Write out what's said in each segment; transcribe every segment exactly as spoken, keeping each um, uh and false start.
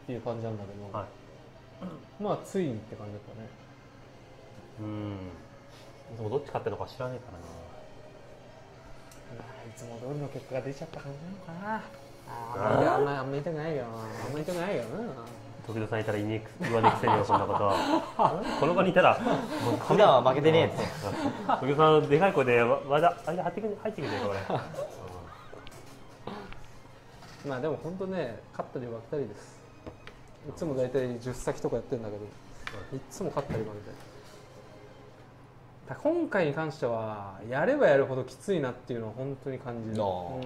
っていう感じなんだけど、はい、まあついにって感じだったね。 うん。でもどっち勝ってるのか知らないからな。いつも通りの結果が出ちゃった感じなのかな。ああんまりあんまり痛くないよ。あんまり痛くないよな。 時々さんいたら言わねくせによそんなことは。この場にいたらもう普段は負けてねえって。 時々さんでかい声でまだ間入ってくる入ってくるねこれ。 まあでも本当ね勝ったり負けたりです。いつも大体じゅっ先とかやってるんだけど、いつも勝ったり負けたり。今回に関してはやればやるほどきついなっていうのは本当に感じる。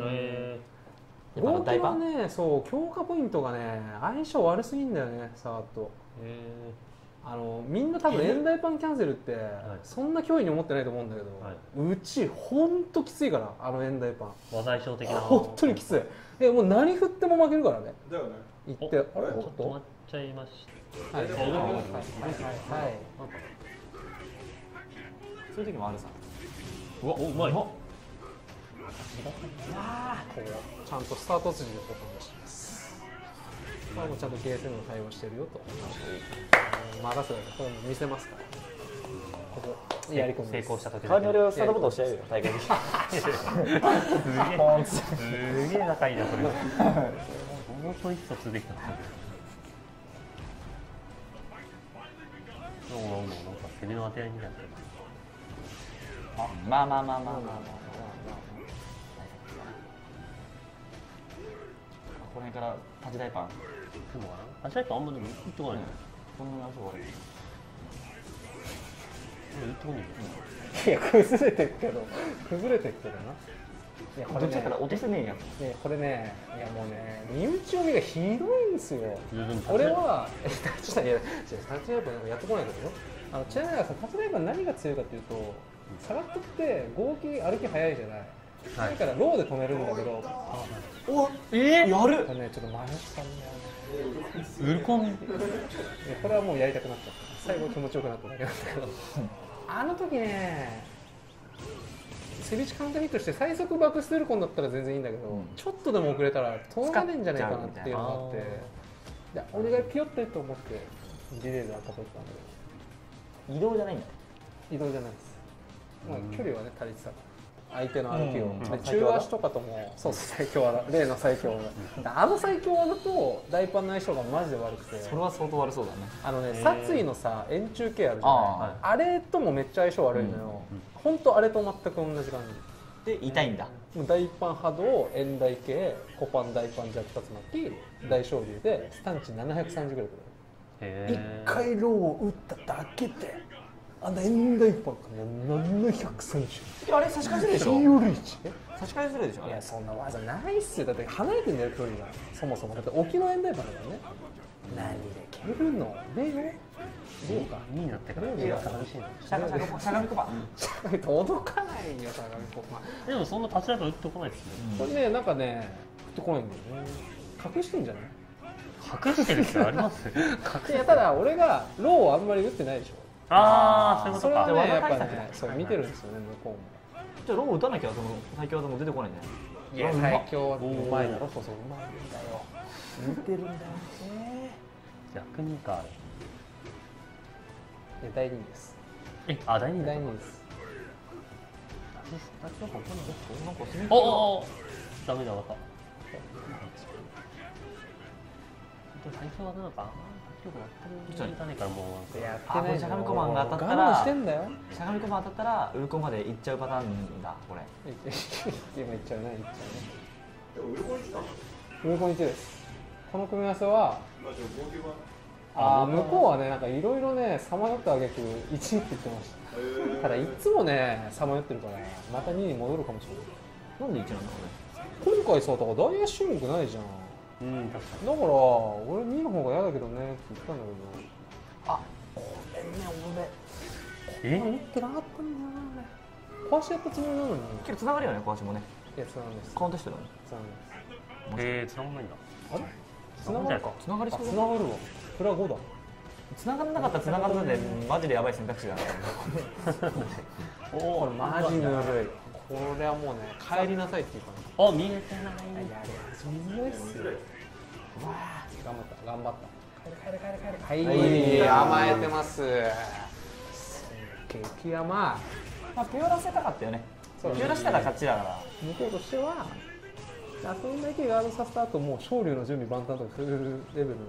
合計はね、そう強化ポイントがね相性悪すぎんだよね、サーと。あのみんな多分エンダイパンキャンセルってそんな脅威に思ってないと思うんだけど、はい、うちほんときついから、あのエンダイパン話題性的な本当にきつい。えもう何振っても負けるからね。 だよね。 いってあれちょっと止まっちゃいました。はいはいはいはいはい。 そういう時もあるさ。 うわ、おうまい。 ちゃんとスタート筋でボタン出してます。これもちゃんとゲーセンの対応してるよと。任せないとこれも見せますから。ここやり込み成功した時代わりのスタートボタン押してやるよ大会に。 すげえ高いなこれ。もうちょい一つできた。なんか攻めの当て合いになってる。 まあまあまあまあまあまあ。この辺からタジダイパン。 そうかな。タジダイパンあんまでもいってこない。 こんなそう悪い。 いってこない。 いや崩れてるけど崩れてるけどな。 いやこれね、落とせねえやつ。 ねこれねいやもうね身内読みがひどいんですよ。俺はタジダイパンやってこないけどよ。あのちなみにさタジダイパン何が強いかっていうと、サガットって合計歩き早いじゃない。だからローで止めるんだけど、 おえやる。 これねちょっと迷ったんだよね。 ウルコン。 これはもうやりたくなっちゃった。最後気持ちよくなっただけなんだけど、あの時ねセビチカウンターヒットして最速爆ステルコンだったら全然いいんだけど、うん、ちょっとでも遅れたら通らねえんじゃないかなっていうのがあって、でお願いピヨってと思ってリレーで当たったんだけど、 移動じゃないんだ。 移動じゃないです。まあ距離はね足りてたから。相手の歩きを、うん、中足とかともそう最強技、例の最強技、あの最強技と大パンの相性がマジで悪くて、 それは相当悪そうだね。 あのね殺意のさ円柱形あるじゃない、あ, あれともめっちゃ相性悪いのよ。本当、うん、あれと全く同じ感じで痛いんだ。 大パン波動円大系小パン大パン弱竜巻大昇竜でスタンチななひゃくさんじゅうぐらいくる。いっかいローを打っただけであの円大パンがななひゃくさんじゅう。 あれ差し返せるでしょ。差し返せるでしょ。 いやそんな技ないっすよ。だって離れてんだよ距離が。そもそもだって沖の円大パンだからね。何で蹴るの？レイよ。どうか。 にになってから。いや寂しいな。 しゃがみこしゃがみこば。 届かないよしゃがみこば。 でもそんな立ち上が打ってこないですね。 これねなんかね打ってこないんだよね。隠してんじゃない？ 隠してるってあります？ いやただ俺がローをあんまり打ってないでしょ。 ああそういうことか。 それはねやっぱねそう見てるんですよね向こうも。 じゃあロー打たなきゃその最強技も出てこないんじゃない？ いや最強はうまいだろ。そうそううまいんだよ。見てるんだよね。 逆にか。 いやだいにいです。 えあだいにいだいにいです。 おおダメだわか。最強技なのか。やってないからもうやってない。 しゃがみコマンが当たったらしてんだよ。 しゃがみコマン当たったらウルコンまで行っちゃうパターンだこれ。 今行っちゃうね行っちゃうね。 でもウルコンいちだ。 ウルコンいちです。この組み合わせはあ向こうはねなんかいろいろねさまよったあげくいちって言ってました。ただいつもねさまよってるからまたにに戻るかもしれない。 なんでいちなんだこれ。今回さだからダイヤ種目ないじゃん。うん、確かに。だから俺にの方が嫌だけどねって言ったんだけど、あごめんね俺これ打ってなかったんだよな。壊しやったつもりなのに。 結構つながるよね壊しもね。 いやつながるんです。 カウントしてるのにつながるんです。 へえつながんないんだ。 あれつながるか。 つながりそう。 つながるわ。プラごだ。 つながらなかったらつながるのでマジでやばい選択肢がある。 おおこれマジぬるい。これはもうね帰りなさいっていう感じ。 あ見えてない。 いやいやそんなですよ。 頑張った頑張った帰れ帰れ帰れ帰れはい甘えてます激甘まあピオラせたかったよね。ピオラしたら勝ちだから向こうとしてはあとだけガードさせた後もう勝利の準備万端とかするレベルなんだよね。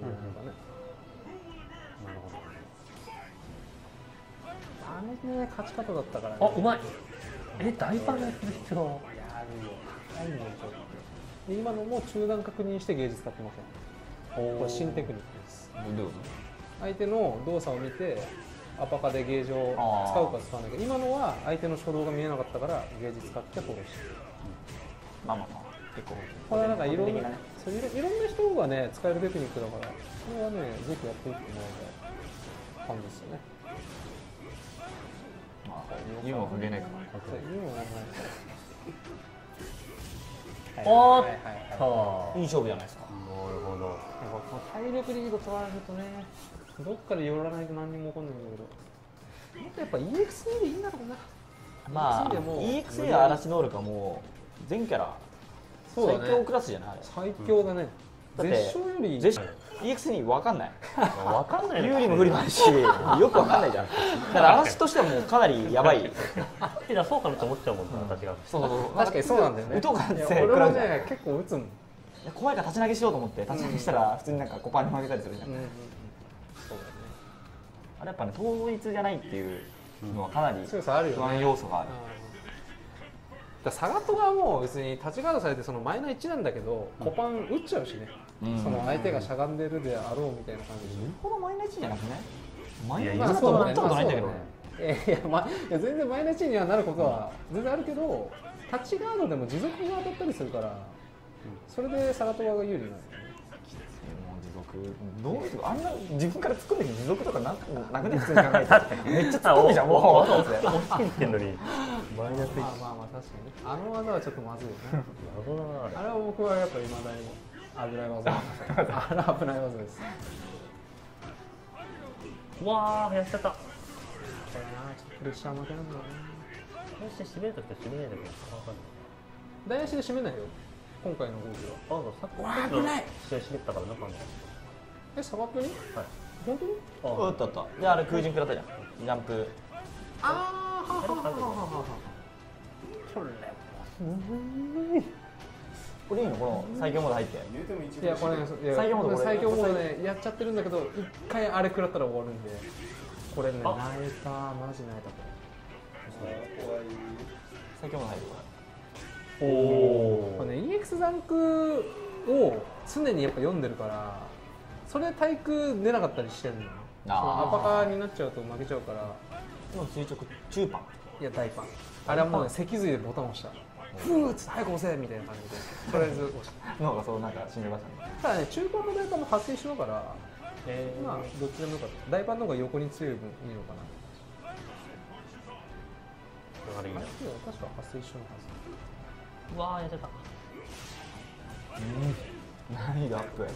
あのね勝ち方だったからね。 あ、うまい。え、大パンやってる人。 やるよ。はいもうちょっとで今のも中段確認してゲージ使ってません。これ新テクニックです。 どういうこ相手の動作を見てアパカでゲージを使うか使わないか。今のは相手の初動が見えなかったからゲージ使ってフォローしてる。 まあまあまあ結構これはなんかいろんな、 ね、 そういろいろんな人がね使えるテクニックだからこれはねぜひやっていってもらいたい感じですよね。 まあ言うのは関係ないかそういうのはない。 おーっと。 いい勝負じゃないですか。 なるほど。 やっぱこの体力リード取られるとねどっかで寄らないと何にも起こんないんだけどもっとやっぱ イーエックスイー でいいんだろうな。 まあイーエックスイー でもイーエックスイー の嵐能力はもう全キャラそうだね最強クラスじゃないあれ。 最強だね。 だって絶唱より絶 イーエックスイー 分かんないわかんない。 有利も不利もあるしよく分かんないじゃん。だから嵐としてはもうかなりやばい。 手出そうかなと思っちゃうもんな、私が。 そうそうそう確かにそうなんだよね。 打とうかっていや俺もね結構打つもん。 いや怖いから立ち投げしようと思って立ち投げしたら普通になんかコパンに負けたりするじゃん、 うんうんうん、そうだよね。 あれやっぱね統一じゃないっていうのはかなり強さあるよね。 不安要素がある。 だサガトがもう別に立ちガードされてそのマイナーいちなんだけど、コパン打っちゃうしね、 うんその相手がしゃがんでるであろうみたいな感じで、 よほどマイナーいちじゃなくねマイナいやーいちだと思ったことないんだけど、 まあそうだねいやいや、まあ、いや全然マイナーいちにはなることは全然あるけど、立ちガードでも持続が当たったりするから、それでサガトが有利なんだよね。 もう持続どういうことあんな自分から突っ込んで持続とかななくね普通に考えてめっちゃ突っ込んでじゃんもうお好きに言ってんのにマイナスいち。 まあまあまあ確かにね、あの技はちょっとまずいよね。 謎だなあれ。 あれは僕はやっぱり未だに危ない技あれは危ない技です。 うわー、やっちゃった。 これな、ちょっとプレッシャー負けなんだよね。 こうして締めるときと締めないときが分かんない。 台足で締めないよ、今回のゴールは。 あのさっきわー危ない試合締めたからなんかあんの。 え、砂漠にはい。 本当にあったあったであれ空陣食らったじゃんジャンプあー、ははははははこれこれいいのこの最強モード入って言うても一いや、これね、いや最強モードこれ最強モードね、やっちゃってるんだけど、一回あれ食らったら終わるんで、これね、 あ泣いた、マジ泣いた、こ怖い。 最強モード入るおれ。 おこれね、イーエックス ザンクを常にやっぱ読んでるから、それで対空出なかったりしてるのよ。 あーアパカーになっちゃうと負けちゃうから、 今垂直中パンいや、大パン。あれはもうね、脊髄でボタン押した。ふーっつって早く押せみたいな感じで、とりあえず押した。 の方がそうなんか死んでましたねただね、中パンも大パンも発生しながら、 えー、 まあどっちでもよかった。大パンの方が横に強い分いいのかな。 あれいいな。 あれ確か発生一緒のはず。 うわー、やっちゃった。 うん難易度アップ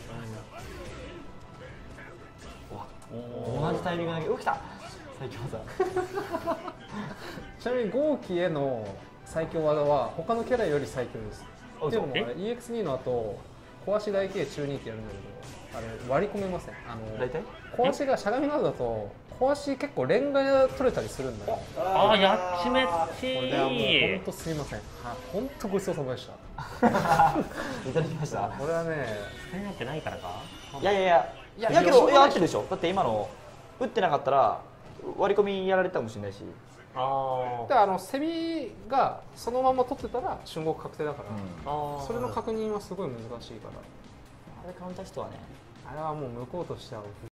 お同じタイミングだけ起きた最強技ちなみに豪輝への最強技は他のキャラより最強です。 あっていうのもあれえイーエックスに の後、小足大系中にってやるんだけど、あれ割り込めません。あの大体小足がしゃがみなどだと小足結構レンガ取れたりするんだよ。 あー、やっちめっちこれはもうー本当すみません。本当ごちそうさまでした。 いただきましたこれはね、 使えないってないからか。 いやいやいやいやいやけどいや合っているでしょだって今の打ってなかったら割り込みやられたかもしれないしあであのセミがそのまま取ってたら瞬国確定だから、 あああ。 それの確認はすごい難しいから、 あれカウンター人はねあれはもう向こうとしては